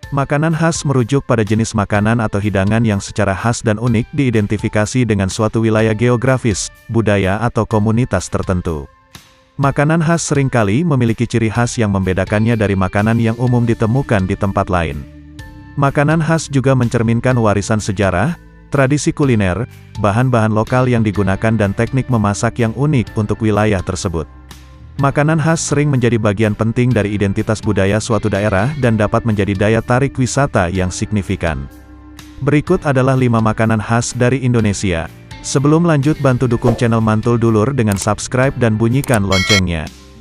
Makanan khas merujuk pada jenis makanan atau hidangan yang secara khas dan unik diidentifikasi dengan suatu wilayah geografis, budaya atau komunitas tertentu. Makanan khas seringkali memiliki ciri khas yang membedakannya dari makanan yang umum ditemukan di tempat lain. Makanan khas juga mencerminkan warisan sejarah, tradisi kuliner, bahan-bahan lokal yang digunakan dan teknik memasak yang unik untuk wilayah tersebut. Makanan khas sering menjadi bagian penting dari identitas budaya suatu daerah dan dapat menjadi daya tarik wisata yang signifikan. Berikut adalah 5 makanan khas dari Indonesia. Sebelum lanjut, bantu dukung channel Mantul Dulur dengan subscribe dan bunyikan loncengnya.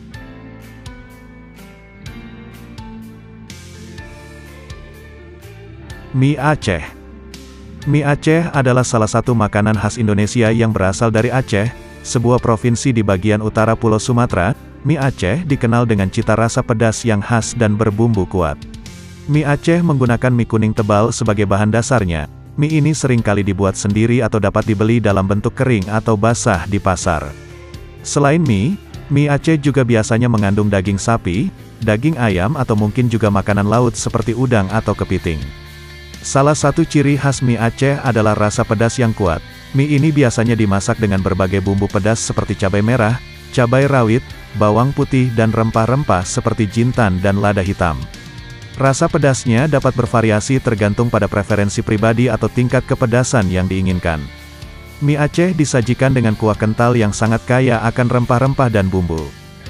Mie Aceh. Mie Aceh adalah salah satu makanan khas Indonesia yang berasal dari Aceh, sebuah provinsi di bagian utara Pulau Sumatera. Mie Aceh dikenal dengan cita rasa pedas yang khas dan berbumbu kuat. Mie Aceh menggunakan mie kuning tebal sebagai bahan dasarnya. Mie ini seringkali dibuat sendiri atau dapat dibeli dalam bentuk kering atau basah di pasar. Selain mie Aceh juga biasanya mengandung daging sapi, daging ayam atau mungkin juga makanan laut seperti udang atau kepiting. Salah satu ciri khas mie Aceh adalah rasa pedas yang kuat. Mie ini biasanya dimasak dengan berbagai bumbu pedas seperti cabai merah, cabai rawit, bawang putih dan rempah-rempah seperti jintan dan lada hitam. Rasa pedasnya dapat bervariasi tergantung pada preferensi pribadi atau tingkat kepedasan yang diinginkan. Mie Aceh disajikan dengan kuah kental yang sangat kaya akan rempah-rempah dan bumbu.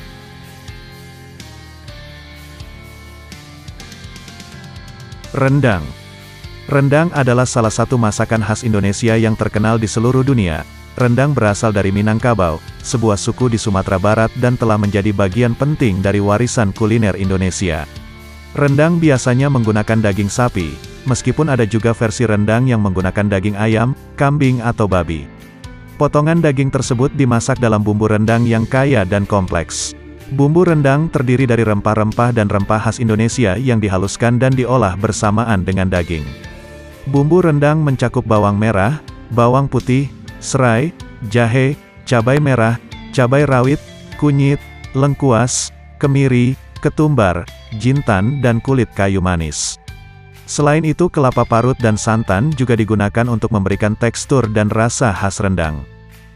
Rendang. Rendang adalah salah satu masakan khas Indonesia yang terkenal di seluruh dunia. Rendang berasal dari Minangkabau, sebuah suku di Sumatera Barat dan telah menjadi bagian penting dari warisan kuliner Indonesia. Rendang biasanya menggunakan daging sapi, meskipun ada juga versi rendang yang menggunakan daging ayam, kambing atau babi. Potongan daging tersebut dimasak dalam bumbu rendang yang kaya dan kompleks. Bumbu rendang terdiri dari rempah-rempah dan rempah khas Indonesia yang dihaluskan dan diolah bersamaan dengan daging. Bumbu rendang mencakup bawang merah, bawang putih, serai, jahe, cabai merah, cabai rawit, kunyit, lengkuas, kemiri, ketumbar, jintan dan kulit kayu manis. Selain itu kelapa parut dan santan juga digunakan untuk memberikan tekstur dan rasa khas rendang.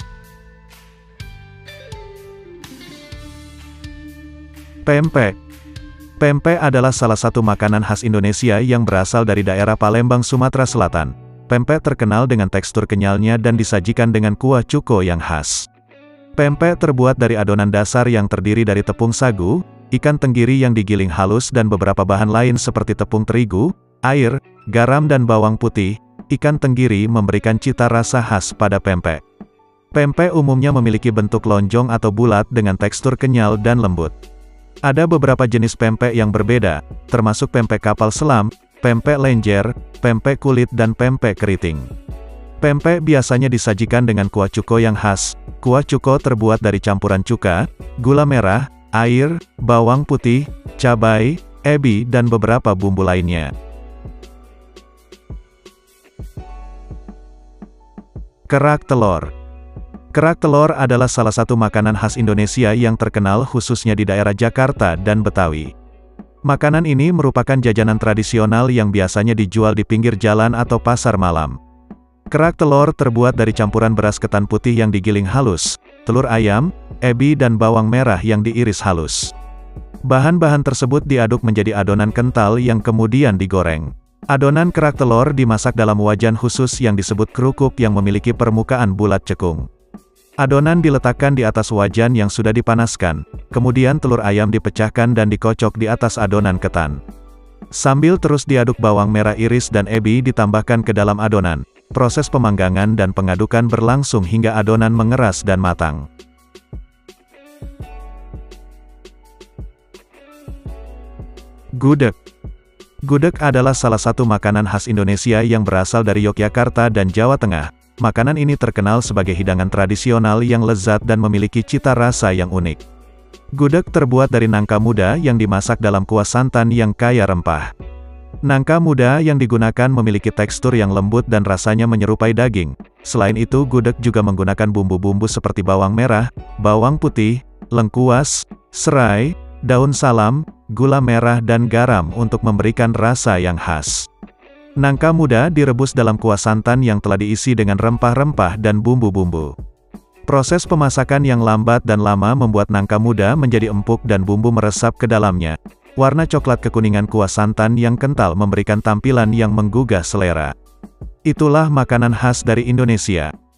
Pempek. Pempek adalah salah satu makanan khas Indonesia yang berasal dari daerah Palembang, Sumatera Selatan. Pempek terkenal dengan tekstur kenyalnya dan disajikan dengan kuah cuko yang khas. Pempek terbuat dari adonan dasar yang terdiri dari tepung sagu, ikan tenggiri yang digiling halus dan beberapa bahan lain seperti tepung terigu, air, garam dan bawang putih. Ikan tenggiri memberikan cita rasa khas pada pempek. Pempek umumnya memiliki bentuk lonjong atau bulat dengan tekstur kenyal dan lembut. Ada beberapa jenis pempek yang berbeda, termasuk pempek kapal selam, pempek lenjer, pempek kulit dan pempek keriting. Pempek biasanya disajikan dengan kuah cuko yang khas. Kuah cuko terbuat dari campuran cuka, gula merah, air, bawang putih, cabai, ebi dan beberapa bumbu lainnya. Kerak telur. Kerak telur adalah salah satu makanan khas Indonesia yang terkenal khususnya di daerah Jakarta dan Betawi. Makanan ini merupakan jajanan tradisional yang biasanya dijual di pinggir jalan atau pasar malam. Kerak telur terbuat dari campuran beras ketan putih yang digiling halus, telur ayam, ebi dan bawang merah yang diiris halus. Bahan-bahan tersebut diaduk menjadi adonan kental yang kemudian digoreng. Adonan kerak telur dimasak dalam wajan khusus yang disebut krukuk yang memiliki permukaan bulat cekung. Adonan diletakkan di atas wajan yang sudah dipanaskan, kemudian telur ayam dipecahkan dan dikocok di atas adonan ketan. Sambil terus diaduk bawang merah iris dan ebi ditambahkan ke dalam adonan. Proses pemanggangan dan pengadukan berlangsung hingga adonan mengeras dan matang. Gudeg. Gudeg adalah salah satu makanan khas Indonesia yang berasal dari Yogyakarta dan Jawa Tengah. Makanan ini terkenal sebagai hidangan tradisional yang lezat dan memiliki cita rasa yang unik. Gudeg terbuat dari nangka muda yang dimasak dalam kuah santan yang kaya rempah. Nangka muda yang digunakan memiliki tekstur yang lembut dan rasanya menyerupai daging. Selain itu, gudeg juga menggunakan bumbu-bumbu seperti bawang merah, bawang putih, lengkuas, serai, daun salam, gula merah dan garam untuk memberikan rasa yang khas. Nangka muda direbus dalam kuah santan yang telah diisi dengan rempah-rempah dan bumbu-bumbu. Proses pemasakan yang lambat dan lama membuat nangka muda menjadi empuk dan bumbu meresap ke dalamnya. Warna coklat kekuningan kuah santan yang kental memberikan tampilan yang menggugah selera. Itulah makanan khas dari Indonesia.